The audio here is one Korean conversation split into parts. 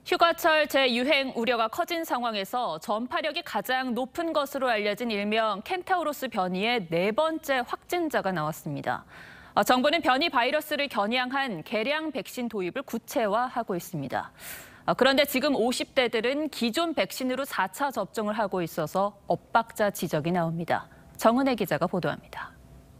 휴가철 재유행 우려가 커진 상황에서 전파력이 가장 높은 것으로 알려진 일명 켄타우로스 변이의 네 번째 확진자가 나왔습니다. 정부는 변이 바이러스를 겨냥한 개량 백신 도입을 구체화하고 있습니다. 그런데 지금 50대들은 기존 백신으로 4차 접종을 하고 있어서 엇박자 지적이 나옵니다. 정은혜 기자가 보도합니다.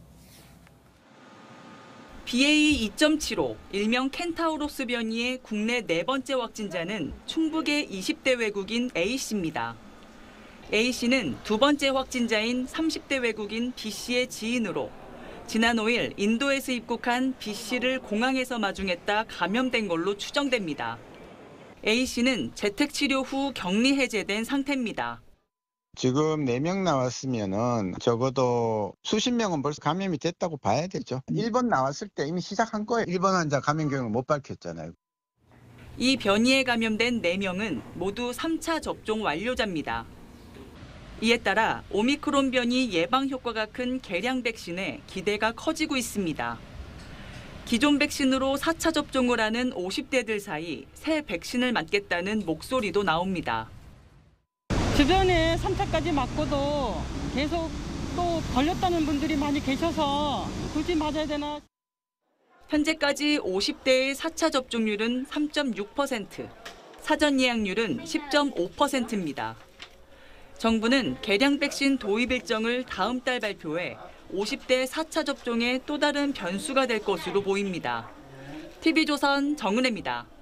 BA.2.75, 일명 켄타우로스 변이의 국내 네 번째 확진자는 충북의 20대 외국인 A씨입니다. A씨는 두 번째 확진자인 30대 외국인 B씨의 지인으로 지난 5일 인도에서 입국한 B씨를 공항에서 마중했다 감염된 걸로 추정됩니다. A씨는 재택치료 후 격리 해제된 상태입니다. 지금 4명 나왔으면은 적어도 수십 명은 벌써 감염이 됐다고 봐야 되죠. 1번 나왔을 때 이미 시작한 거예요. 1번 환자 감염 경위를 못 밝혔잖아요. 이 변이에 감염된 4명은 모두 3차 접종 완료자입니다. 이에 따라 오미크론 변이 예방 효과가 큰 개량 백신에 기대가 커지고 있습니다. 기존 백신으로 4차 접종을 하는 50대들 사이 새 백신을 맞겠다는 목소리도 나옵니다. 주변에 3차까지 맞고도 계속 또 걸렸다는 분들이 많이 계셔서 굳이 맞아야 되나? 현재까지 50대의 4차 접종률은 3.6%, 사전 예약률은 10.5%입니다. 정부는 개량 백신 도입 일정을 다음 달 발표해 50대 4차 접종에 또 다른 변수가 될 것으로 보입니다. TV조선 정은혜입니다.